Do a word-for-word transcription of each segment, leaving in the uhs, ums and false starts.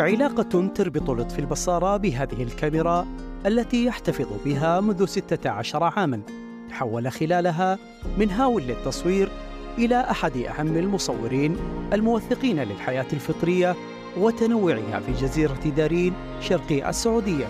علاقة تربط لطفي البصارة بهذه الكاميرا التي يحتفظ بها منذ ستة عشر عاماً، تحول خلالها من هاو للتصوير إلى أحد أهم المصورين الموثقين للحياة الفطرية وتنوعها في جزيرة دارين شرقي السعودية.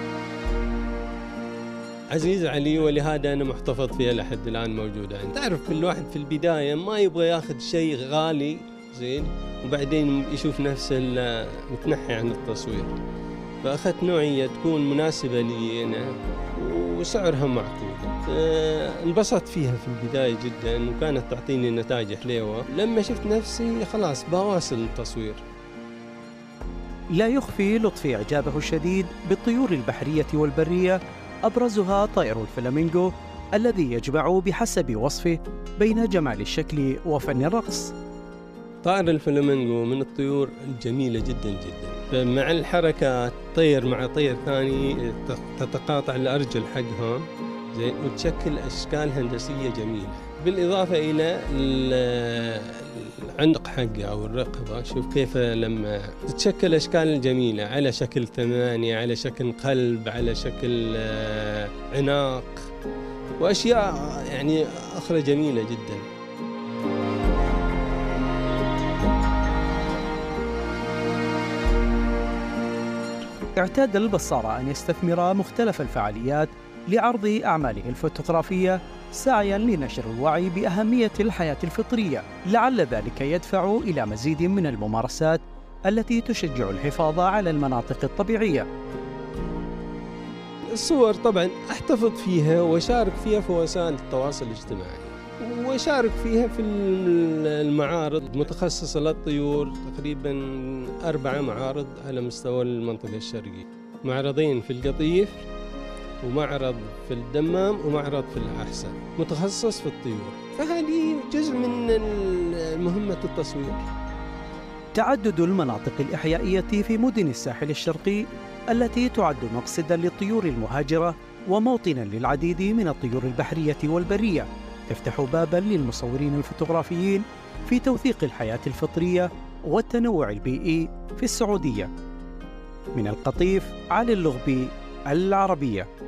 عزيز علي، ولهذا أنا محتفظ فيها لحد الآن موجودة. يعني تعرف كل واحد في البداية ما يبغى ياخذ شيء غالي زين وبعدين يشوف نفسه متنحي عن التصوير، فأخذت نوعية تكون مناسبة لي أنا وسعرها معقول. انبسطت فيها في البداية جدا وكانت تعطيني نتائج حلوة. لما شفت نفسي خلاص بواصل التصوير. لا يخفي لطفي إعجابه الشديد بالطيور البحرية والبرية، أبرزها طائر الفلامينغو الذي يجمع بحسب وصفه بين جمال الشكل وفن الرقص. طائر الفلامينغو من الطيور الجميلة جدا جدا، فمع الحركات طير مع طير ثاني تتقاطع الأرجل حقهم زين وتشكل أشكال هندسية جميلة، بالإضافة إلى العنق حقه أو الرقبة. شوف كيف لما تتشكل أشكال جميلة على شكل ثمانية، على شكل قلب، على شكل عناق وأشياء يعني أخرى جميلة جدا. اعتاد البصارة أن يستثمر مختلف الفعاليات لعرض أعماله الفوتوغرافية سعياً لنشر الوعي بأهمية الحياة الفطرية، لعل ذلك يدفع إلى مزيد من الممارسات التي تشجع الحفاظ على المناطق الطبيعية. الصور طبعاً أحتفظ فيها وأشارك فيها في وسائل التواصل الاجتماعي، وأشارك فيها في المعارض متخصصة للطيور، تقريباً أربعة معارض على مستوى المنطقة الشرقية، معرضين في القطيف ومعرض في الدمام ومعرض في الأحساء متخصص في الطيور. فهذه جزء من مهمة التصوير. تعدد المناطق الإحيائية في مدن الساحل الشرقي التي تعد مقصداً للطيور المهاجرة وموطناً للعديد من الطيور البحرية والبرية تفتح باباً للمصورين الفوتوغرافيين في توثيق الحياة الفطرية والتنوع البيئي في السعودية. من القطيف، علي اللغبي، العربية.